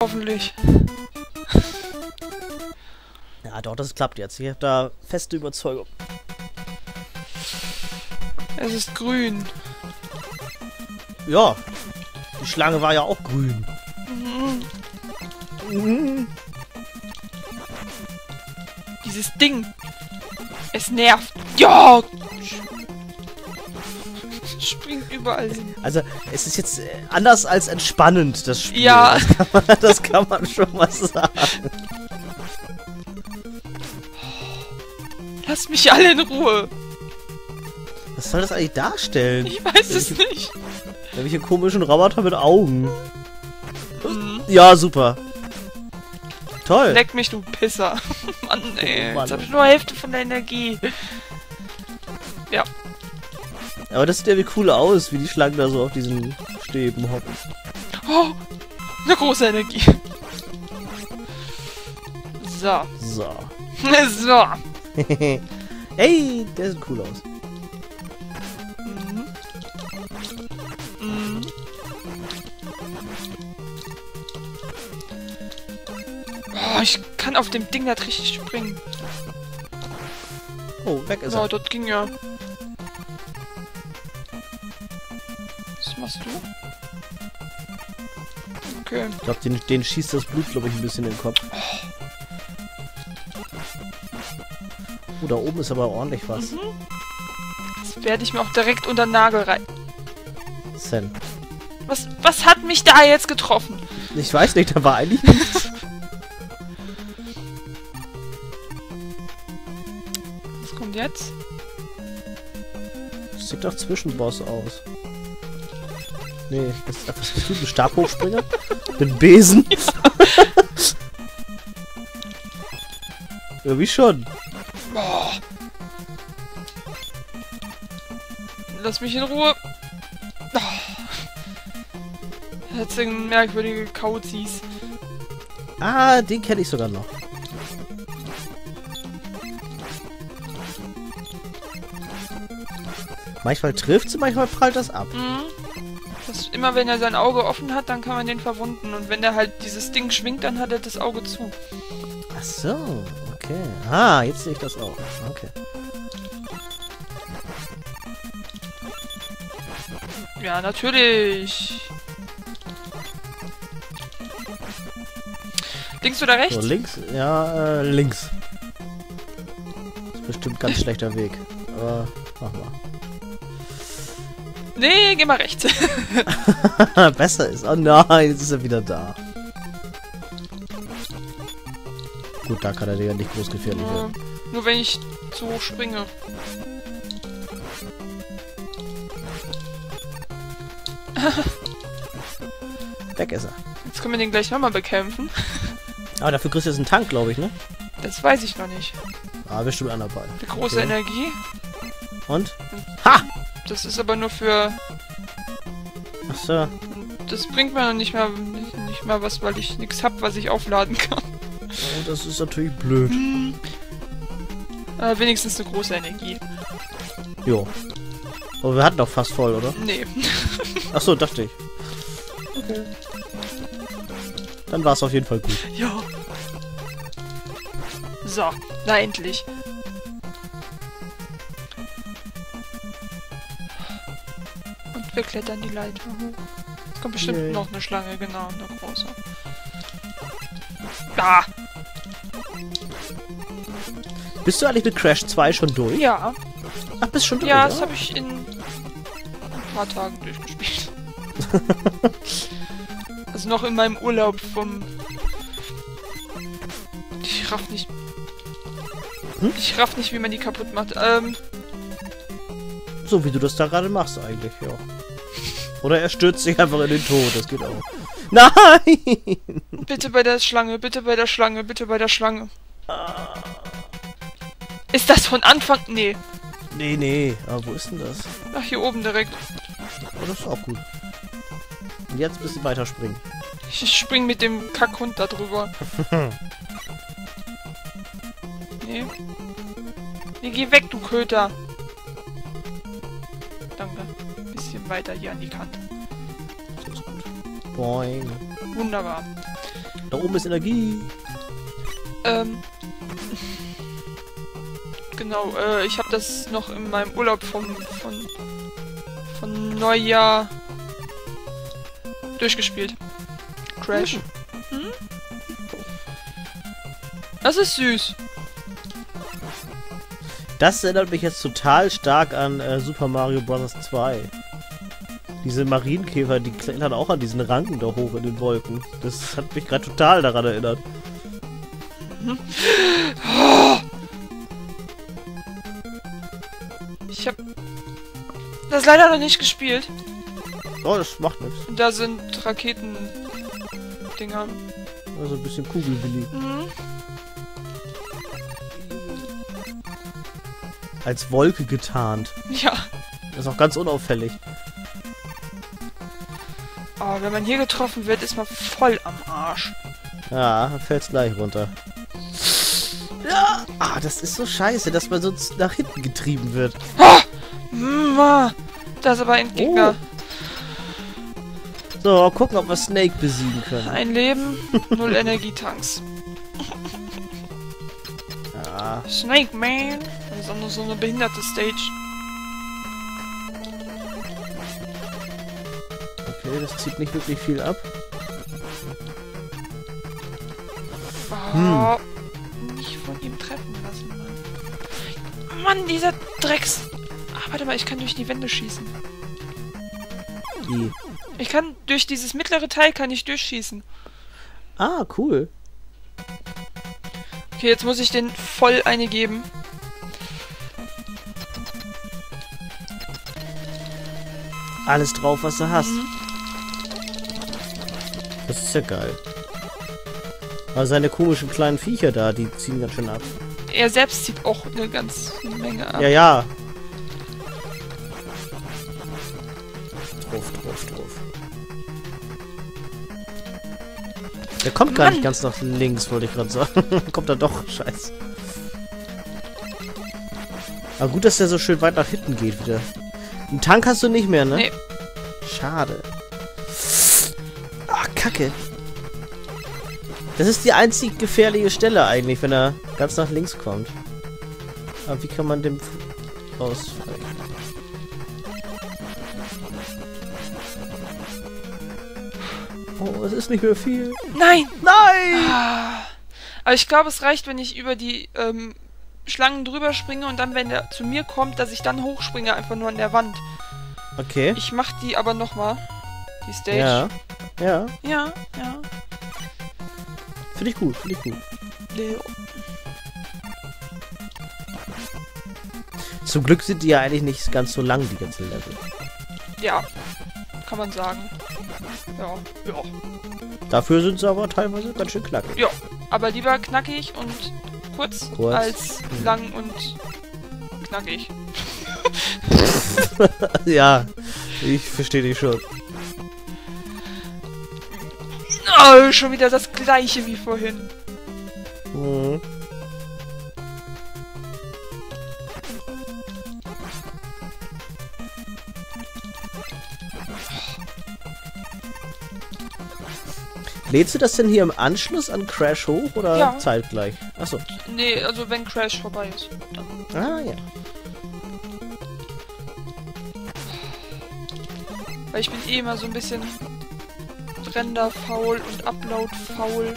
Hoffentlich. Ja, doch, das klappt jetzt. Ich habe da feste Überzeugung. Es ist grün. Ja, die Schlange war ja auch grün. Dieses Ding. Es nervt. Ja! Springt überall hin. Also, es ist jetzt anders als entspannend, das Spiel. Ja. Das kann man schon mal sagen. Lass mich alle in Ruhe. Was soll das eigentlich darstellen? Ich weiß es nicht. Irgendwelche komischen Roboter mit Augen. Mhm. Ja, super. Toll. Leck mich, du Pisser. Mann, ey. Oh, Mann. Jetzt hab ich nur Hälfte von der Energie. Ja. Aber das sieht ja wie cool aus, wie die Schlangen da so auf diesen Stäben hocken. Oh, eine große Energie. So. So. So. Hey, der sieht cool aus. Mhm. Mhm. Oh, ich kann auf dem Ding nicht richtig springen. Oh, weg ist Ja, er. dort ging ja. Was machst du? Okay. Ich glaube, den schießt das Blut, glaube ich, ein bisschen in den Kopf. Oh, da oben ist aber ordentlich was. Mhm. Das werde ich mir auch direkt unter den Nagel rein. Sen. Was hat mich da jetzt getroffen? Ich weiß nicht, da war eigentlich nichts. Was kommt jetzt? Das sieht doch Zwischenboss aus. Nee, was bist du? Ein Stabhochspringer? Mit Besen? Irgendwie schon. Boah. Lass mich in Ruhe. Oh. Jetzt sind merkwürdige Kauzis. Ah, den kenne ich sogar noch. Manchmal trifft sie, manchmal prallt das ab. Mhm. Immer wenn er sein Auge offen hat, dann kann man den verwunden. Und wenn er halt dieses Ding schwingt, dann hat er das Auge zu. Ach so, okay. Ah, jetzt sehe ich das auch. Okay. Ja, natürlich. Links oder rechts? So, links? Ja, links. Ist bestimmt ein ganz schlechter Weg. Aber, mach mal. Nee, geh mal rechts. Besser ist. Oh nein, jetzt ist er wieder da. Gut, da kann er dir ja nicht groß gefährlich werden. Nur wenn ich zu hoch springe. Weg ist er. Jetzt können wir den gleich nochmal bekämpfen. Aber dafür kriegst du jetzt einen Tank, glaube ich, ne? Das weiß ich noch nicht. Ah, bestimmt einer dabei. Die große Okay. Energie. Und? Ha! Das ist aber nur für... Ach so. Das bringt mir noch nicht mal was, weil ich nichts hab, was ich aufladen kann. Oh, das ist natürlich blöd. Wenigstens eine große Energie. Jo. Aber wir hatten doch fast voll, oder? Nee. Ach so, dachte ich. Okay. Dann war es auf jeden Fall gut. Ja. So, na endlich. Und wir klettern die Leiter hoch. Es kommt bestimmt Yay. noch eine Schlange, genau, eine große. Ah! Bist du eigentlich mit Crash 2 schon durch? Ja. Ach, bist schon durch? Ja, das habe ich in ein paar Tagen durchgespielt. Also noch in meinem Urlaub vom... Ich raff nicht... Ich raff nicht, wie man die kaputt macht. So wie du das da gerade machst eigentlich, ja. Oder er stürzt sich einfach in den Tod, das geht auch. Nein! Bitte bei der Schlange, bitte bei der Schlange, bitte bei der Schlange. Ist das von Anfang... Nee. Nee, nee. Aber wo ist denn das? Ach, hier oben direkt. Oh, das ist auch gut. Und jetzt bist du weiterspringen. Ich spring mit dem Kackhund da drüber. Nee. Nee, geh weg, du Köter. Danke. Bisschen weiter hier an die Kante. Boing. Wunderbar. Da oben ist Energie. Genau, ich habe das noch in meinem Urlaub von Neujahr durchgespielt. Crash. Hm? Das ist süß. Das erinnert mich jetzt total stark an Super Mario Bros. 2. Diese Marienkäfer, die klettern auch an diesen Ranken da hoch in den Wolken. Das hat mich gerade total daran erinnert. Ich habe das leider noch nicht gespielt. Oh, das macht nichts. Da sind Raketen-Dinger. Also ein bisschen Kugelwilli. Mhm. Als Wolke getarnt. Ja. Das ist auch ganz unauffällig. Oh, wenn man hier getroffen wird, ist man voll am Arsch. Ja, dann fällt's gleich runter. Ja! Ah, das ist so scheiße, dass man sonst nach hinten getrieben wird. Oh! Das ist aber ein Gegner. So, gucken, ob wir Snake besiegen können. Ein Leben, 0 Energietanks. Ja. Snake Man. Das ist auch nur so eine behinderte Stage. Okay, das zieht nicht wirklich viel ab. Oh, nicht von ihm treffen lassen, Mann. Mann, dieser Drecks... Ah, warte mal, ich kann durch die Wände schießen. Wie? Ich kann durch dieses mittlere Teil kann ich durchschießen. Ah, cool. Okay, jetzt muss ich den voll eine geben. Alles drauf, was du hast. Mhm. Das ist ja geil. Aber seine komischen kleinen Viecher da, die ziehen ganz schön ab. Er selbst zieht auch eine ganze Menge ab. Ja, ja. Drauf. Der kommt gar nicht ganz nach links, wollte ich gerade sagen. Kommt er doch, scheiße. Aber gut, dass der so schön weit nach hinten geht wieder. Einen Tank hast du nicht mehr, ne? Nee. Schade. Ach, Kacke. Das ist die einzig gefährliche Stelle eigentlich, wenn er ganz nach links kommt. Aber wie kann man dem ausfallen? Oh, es ist nicht mehr viel. Nein! Nein! Ah. Aber ich glaube, es reicht, wenn ich über die Schlangen drüber springe und dann, wenn der zu mir kommt, dass ich dann hochspringe, einfach nur an der Wand. Okay. Ich mach die aber nochmal. Die Stage. Ja. Ja. Ja. Finde ich gut, Zum Glück sind die ja eigentlich nicht ganz so lang, die ganzen Level. Ja. Kann man sagen. Ja. Dafür sind sie aber teilweise ganz schön knackig. Ja. Aber lieber knackig und kurz. Als lang und knackig. Ja, ich verstehe dich schon. Oh, schon wieder das gleiche wie vorhin. Mhm. Lädst du das denn hier im Anschluss an Crash hoch oder ja. Zeitgleich? Achso. Nee, also wenn Crash vorbei ist. Dann. Ah, ja. Weil ich bin eh immer so ein bisschen Render-faul und Upload-faul.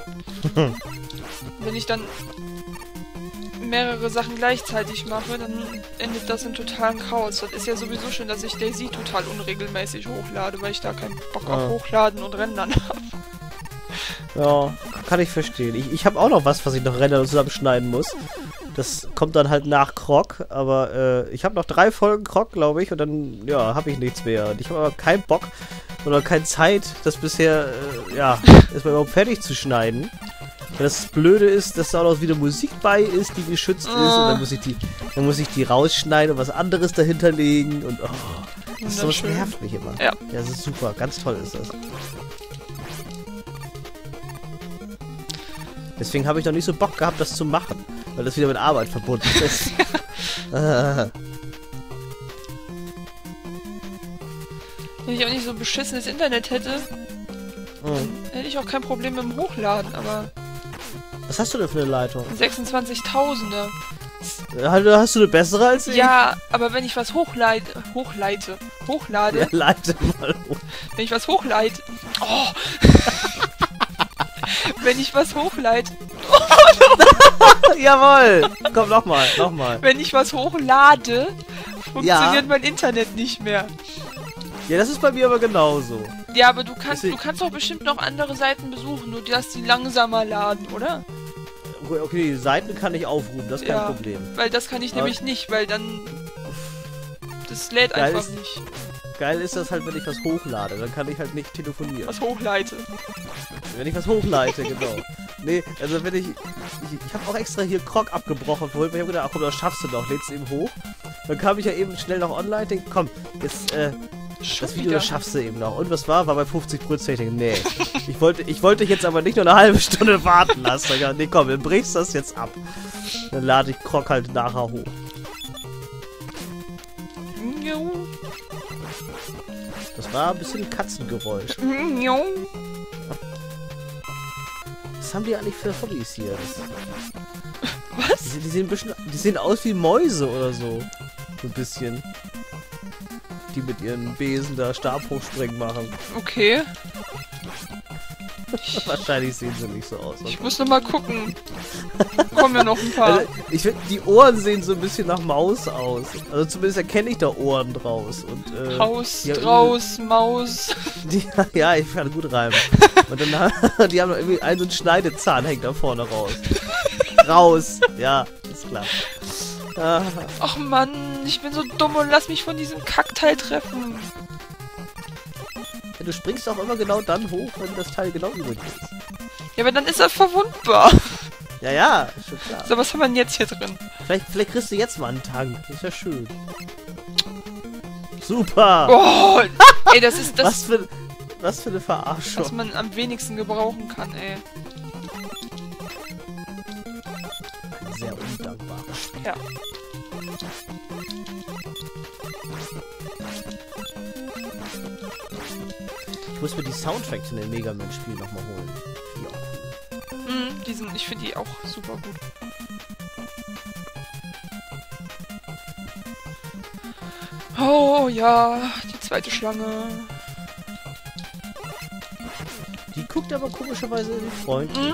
Wenn ich dann mehrere Sachen gleichzeitig mache, dann endet das in totalen Chaos. Das ist ja sowieso schon, dass ich Daisy total unregelmäßig hochlade, weil ich da keinen Bock auf Hochladen und Rendern habe. Ja, kann ich verstehen. Ich habe auch noch was ich noch rendern und zusammenschneiden muss. Das kommt dann halt nach Croc, aber ich habe noch 3 Folgen Croc, glaube ich, und dann, ja, habe ich nichts mehr. Und ich habe aber keinen Bock oder keine Zeit, das bisher, erstmal überhaupt fertig zu schneiden. Weil das Blöde ist, dass da auch noch wieder Musik bei ist, die geschützt ist, und dann muss ich die rausschneiden und was anderes dahinter legen und sowas nervt mich immer. Ja, das ist super, ganz toll ist das. Deswegen habe ich noch nicht so Bock gehabt, das zu machen, weil das wieder mit Arbeit verbunden ist. Wenn ich auch nicht so beschissenes Internet hätte, hätte eigentlich auch kein Problem mit dem Hochladen, aber... Was hast du denn für eine Leitung? 26.000er. Hast du eine bessere als ich? Ja, aber wenn ich was hochlade... Ja, leite mal hoch. Wenn ich was hochlade... Oh! Wenn ich was hochlade... Jawohl! Komm, nochmal. Wenn ich was hochlade, funktioniert mein Internet nicht mehr. Ja, das ist bei mir aber genauso. Ja, aber du kannst doch bestimmt noch andere Seiten besuchen, nur dass die langsamer laden, oder? Okay, die Seiten kann ich aufrufen, das ist kein Problem. Weil das kann ich nämlich nicht, weil dann... Das lädt einfach nicht. Geil ist das halt, wenn ich was hochlade, dann kann ich halt nicht telefonieren. Was hochleite. Wenn ich was hochleite, genau. Nee, also wenn ich habe auch extra hier Krog abgebrochen vorhin, weil ich hab gedacht, ach komm, das schaffst du noch, lädst du eben hoch. Dann kam ich ja eben schnell noch online, denk, komm, jetzt, das Video, das schaffst du eben noch. Und was war bei 50%. Nee. Ich wollte dich jetzt aber nicht nur eine halbe Stunde warten lassen. Nee, komm, dann brichst das jetzt ab. Dann lade ich Krog halt nachher hoch. Das war ein bisschen Katzengeräusch. Was haben die eigentlich für Hobbys hier? Was? Die sehen aus wie Mäuse oder so. So ein bisschen. Die mit ihren Besen da Stabhochspringen machen. Okay. Wahrscheinlich sehen sie nicht so aus. Ich muss noch mal gucken. Kommen ja noch ein paar. Also, ich finde, die Ohren sehen so ein bisschen nach Maus aus. Also zumindest erkenne ich da Ohren draus. Und, Haus, draus, Maus. Ja, ich kann gut reimen. Und dann die haben irgendwie einen so einen Schneidezahn hängt da vorne raus. Raus. Ja, ist klar. Ach Mann, ich bin so dumm und lass mich von diesem Kackteil treffen. Ja, du springst auch immer genau dann hoch, wenn das Teil genau übrig ist. Ja, aber dann ist er verwundbar. Ja, ist schon klar. So, was haben wir denn jetzt hier drin? Vielleicht kriegst du jetzt mal einen Tank. Das ist ja schön. Super! Oh! Ey, das ist das... Was für eine Verarschung. Was man am wenigsten gebrauchen kann, ey. Ein sehr undankbares Spiel. Ja. Ich muss mir die Soundtracks in den Mega Man-Spielen nochmal holen. Ja, ich finde die auch super gut. Oh ja, die zweite Schlange. Die guckt aber komischerweise in die Freunde.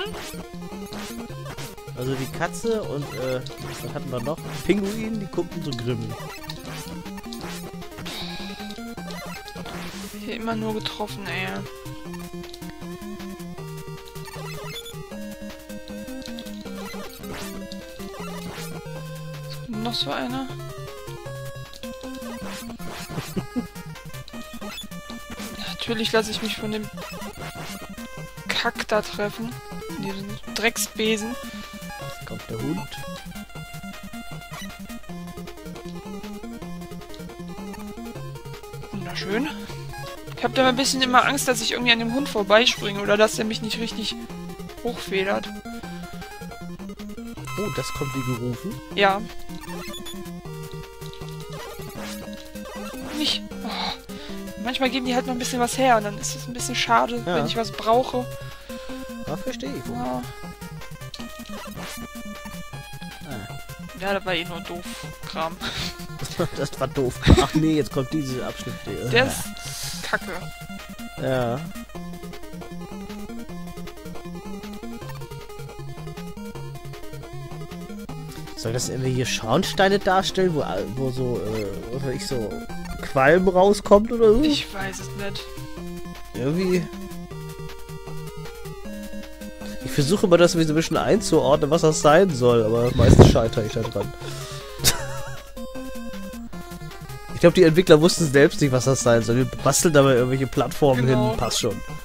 Also die Katze und, was hatten wir noch? Pinguin, die guckten so grimmig. Hier immer nur getroffen, ey. Was kommt noch so einer? Natürlich lasse ich mich von dem Kack da treffen. Diesen Drecksbesen. Jetzt kommt der Hund. Wunderschön. Ich habe da ein bisschen immer Angst, dass ich irgendwie an dem Hund vorbeispringe oder dass er mich nicht richtig hochfedert. Oh, das kommt wie gerufen. Ja. Nicht. Oh. Manchmal geben die halt noch ein bisschen was her und dann ist es ein bisschen schade, wenn ich was brauche. Ja, verstehe ich. Ja. Ja, das war eh nur doof Kram. Das war doof. Ach nee, jetzt kommt dieser Abschnitt. Der ist kacke. Ja. Soll das irgendwie hier Schornsteine darstellen, wo so, was weiß ich, so Qualm rauskommt oder so? Ich weiß es nicht. Irgendwie... Ich versuche immer, das so ein bisschen einzuordnen, was das sein soll, aber meistens scheitere ich da dran. Ich glaube, die Entwickler wussten selbst nicht, was das sein soll. Wir basteln dabei irgendwelche Plattformen hin, passt schon.